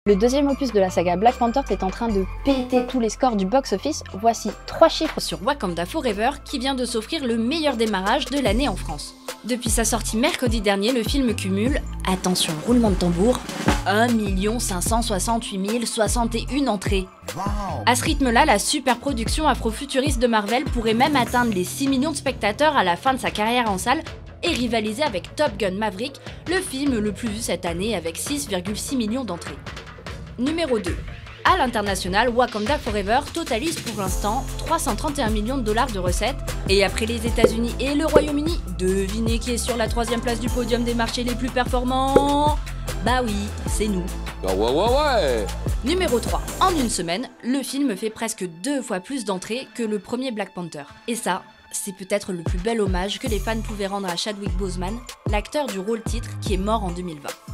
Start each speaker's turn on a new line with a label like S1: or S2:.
S1: Le deuxième opus de la saga Black Panther est en train de péter tous les scores du box-office. Voici 3 chiffres
S2: sur Wakanda Forever qui vient de s'offrir le meilleur démarrage de l'année en France. Depuis sa sortie mercredi dernier, le film cumule, attention, roulement de tambour, 1 568 061 entrées.
S3: Wow.
S2: À ce rythme-là, la superproduction afro-futuriste de Marvel pourrait même atteindre les 6 millions de spectateurs à la fin de sa carrière en salle et rivaliser avec Top Gun Maverick, le film le plus vu cette année avec 6,6 millions d'entrées. Numéro 2. À l'international, Wakanda Forever totalise pour l'instant 331 millions de dollars de recettes. Et après les États-Unis et le Royaume-Uni, devinez qui est sur la 3e place du podium des marchés les plus performants? Bah oui, c'est nous.
S3: Ouais.
S2: Numéro 3. En une semaine, le film fait presque 2 fois plus d'entrées que le premier Black Panther. Et ça, c'est peut-être le plus bel hommage que les fans pouvaient rendre à Chadwick Boseman, l'acteur du rôle titre qui est mort en 2020.